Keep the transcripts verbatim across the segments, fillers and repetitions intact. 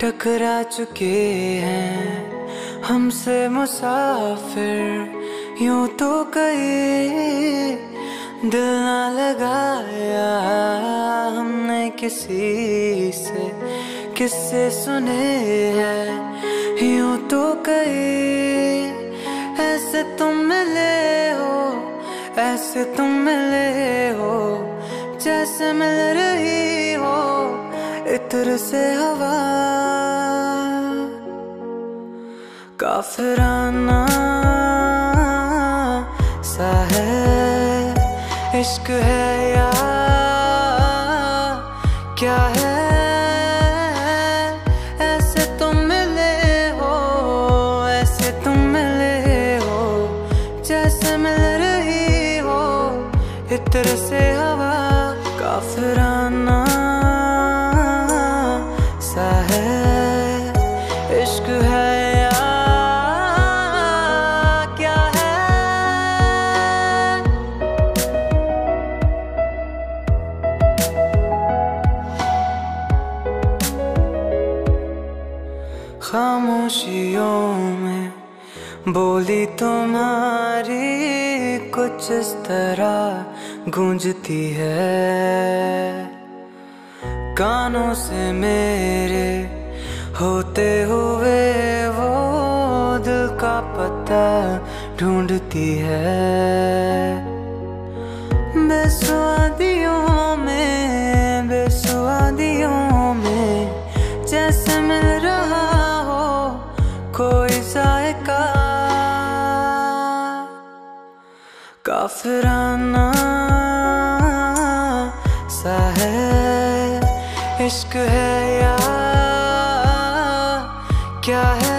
टकरा चुके हैं हमसे मुसाफिर, यूं तो कहीं दिल ना लगाया हमने किसी से, किससे सुने हैं यूं तो कहीं। ऐसे तुम मिले हो, ऐसे तुम मिले हो, जैसे मिल रही हो इत्र से हवा। काफिराना सा है इश्क है या क्या है। ऐसे तुम मिले हो, ऐसे तुम मिले हो, जैसे मिल रही हो इत्र से हवा। काफिराना सा है इश्क है या क्या है। खामोशियों में बोली तुम्हारी कुछ इस तरह गूंजती है, कानों से मेरे होते हुए वो दिल का पता ढूंढती है। बेसुआदियों में, बेसुआदियों में जैसे मिल रहा हो कोई जायका। काफिराना सा है इश्क है या क्या है।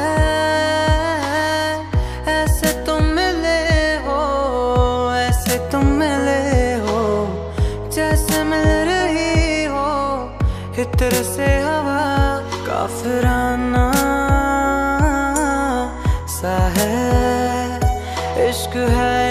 ऐसे तुम मिले हो, ऐसे तुम मिले हो, जैसे मिल रही हो इत्र से हवा। काफिराना सा है इश्क है